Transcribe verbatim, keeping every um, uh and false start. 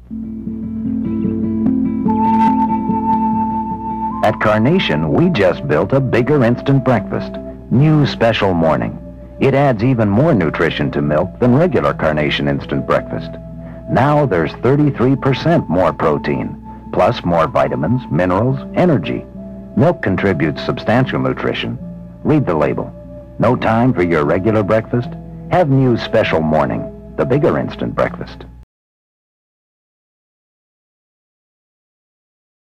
At Carnation, we just built a bigger instant breakfast. New Special Morning. It adds even more nutrition to milk than regular Carnation instant breakfast. Now there's thirty-three percent more protein, plus more vitamins, minerals, energy. Milk contributes substantial nutrition. Read the label. No time for your regular breakfast? Have New Special Morning, the bigger instant breakfast.